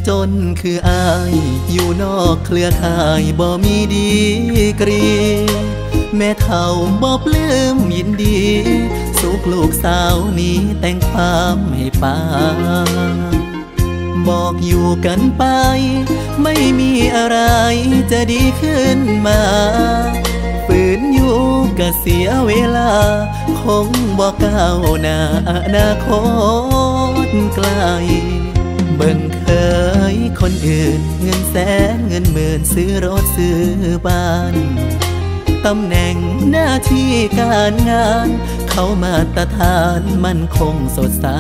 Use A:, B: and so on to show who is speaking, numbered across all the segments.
A: จนคืออายอยู่นอกเครือข่ายบ่มีดีกรีแม่เฒ่าบ่ปลื้มยินดีสุขลูกสาวนี้แต่งความให้ป้าบอกอยู่กันไปไม่มีอะไรจะดีขึ้นมาฝืนอยู่ก็เสียเวลาคงบ่ก้าวหน้าอนาคตไกลเบิ่งเคยคนอื่นเงินแสนเงินหมื่นซื้อรถซื้อบ้านตำแหน่งหน้าที่การงานเขามาตรฐานมั่นคงสดใส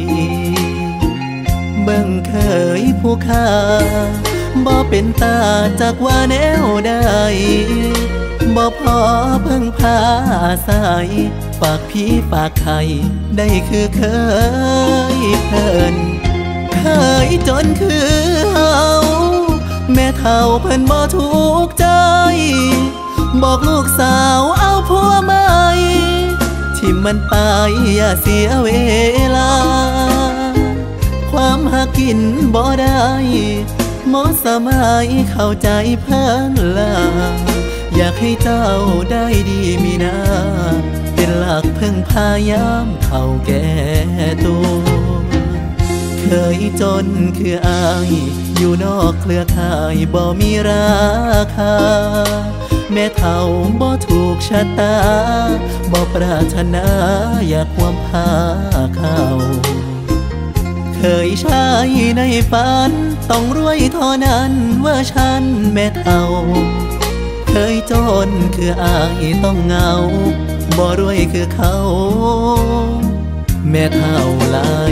A: เบิ่งเคยผู้ค่าบ่เป็นตาจากว่าแนวใดบ่พอเพิ่งพาอาศัยฝากพี่ฝากไข่ได้คือเคยเพิ่นเคยจนคือเฮาแม่เฒ่าเพิ่นบ่ถูกใจบอกลูกสาวเอาผัวใหม่ที่มันไปอย่าเสียเวลาความหากินบ่ได้หมอสมัยเข้าใจเพิ่นล่ะอยากให้เจ้าได้ดีมีนาเป็นหลักพึ่งพายามเฒ่าแก่ตัวเคยจนคืออายอยู่นอกเครือข่ายบ่มีราคาแม่เฒ่าบ่ถูกชะตาบ่ปรารถนาอยากความพาเข้าเคยใช้ในฝันต้องรวยเท่านั้นว่าฉันแม่เฒ่าเคยจนคืออายต้องเหงาบ่รวยคือเขาแม่เฒ่าหลาย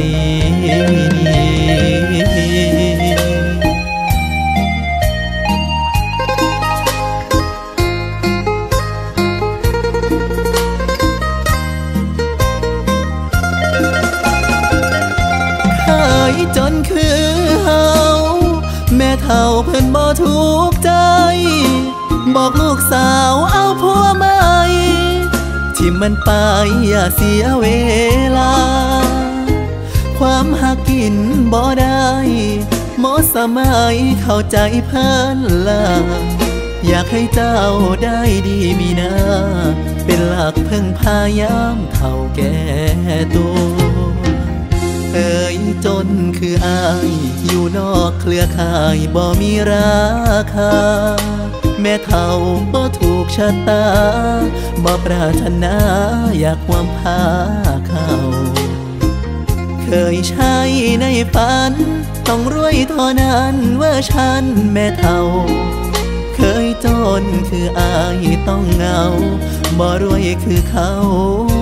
A: จนคือเฮาแม่เฒ่าเพิ่นบ่ถูกใจบอกลูกสาวเอาผัวใหม่ที่มันไปอย่าเสียเวลาความหากินบ่ได้หมดสมัยเข้าใจเพิ่นล่ะอยากให้เจ้าได้ดีมีนาเป็นหลักพึ่งพายามเฒ่าแก่ตัวเอ่ยจนคืออายอยู่นอกเครือข่ายบ่มีราคาแม่เฒ่าบ่ถูกชะตาบ่ปรารถนาอยากความพาเข้าเคยใช้ในฝันต้องรวยเท่านั้นว่าฉันแม่เฒ่าเคยจนคืออายต้องเหงาบ่รวยคือเขา